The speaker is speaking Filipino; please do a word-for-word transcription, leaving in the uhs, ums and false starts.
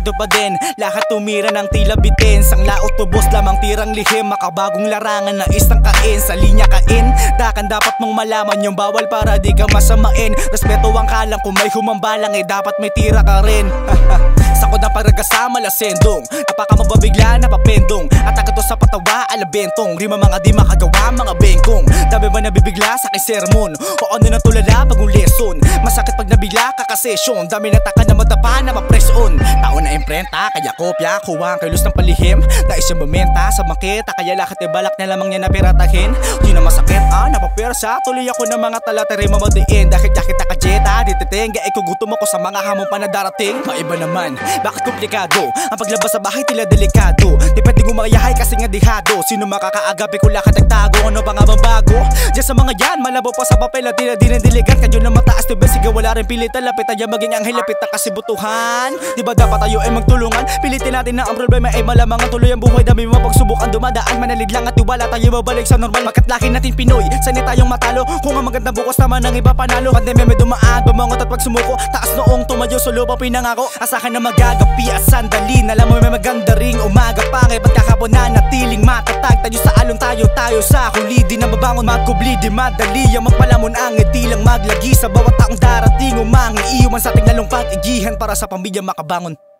ito pa din, lahat tumira ng tila bitin. Sang laot tubos lamang tirang lihim, makabagong larangan na isang kain. Sa linya kain, dakan dapat mong malaman yung bawal para di ka masamain. Respeto ang kalang, kung may humambalang eh dapat may tira ka rin. Sakot ng pagragasama lasendong, napakamababigla napapendong. Atake to sa patawa alabentong, rima mga di makagawa mga bengkong. Dami ba nabibigla sa aking sermon, o ano na tulala bagong lesson. Masakit pag nabigla kakasesyon, dami na taka na matapa na ma-press on. Taon na imprenta, kaya kopya, kuha ang kilos ng palihim. Dahil siya bumenta sa makita, kaya lahat e balak na lamang niya na piratahin. Di na masakit ah, napapwersa, tuloy ako ng mga talatari mamadiin. Dahil yakit nakajeta, dititengga, ikugutom ako sa mga hamon pa na darating. Maiba naman, bakit komplikado? Ang paglabas sa bahay tila delikado. Di pwedeng umayahay kasi nga dihado. Sino makakaagapi kung lakad nagtago? Ano pa nga mabago? Diyan sa mga yan, malabo pa sa papel at tila di nandiligan. Kadyo na mataas, diba sigaw wala rin pilitan. Lapit tayo maging anghel, lapit na kasi butuhan. Diba dapat tayo ay magtulungan? Pilitin natin na ang problema ay malamang ang tuloy ang buhay. Dami mga pagsubukan dumadaan, manalid lang at tiwala tayo babalik sa normal. Pagkat laki natin Pinoy, sanay tayong matalo. Kung ang magandang bukas naman ang iba panalo. Pandemya may dumaan, bumangot at pagsumuko. Taas noong tumayo, solo pa pinangako. Asahan na magagapi at sandali, alam mo may maganda ring umaga. Pangay ba't kakapon na natiling matatag. Tayo sa alon, tayo tayo sa huli. Di na mabangon, magkubli, di madali ang magpalamon. Ang di lang maglagi sa bawat taong darating. Umangi, iuman sa ating lalong pag-igihan para sa pamilya makabangon.